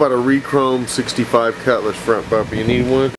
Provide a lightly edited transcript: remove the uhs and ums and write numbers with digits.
about a re-chrome 65 Cutlass front bumper? You need one?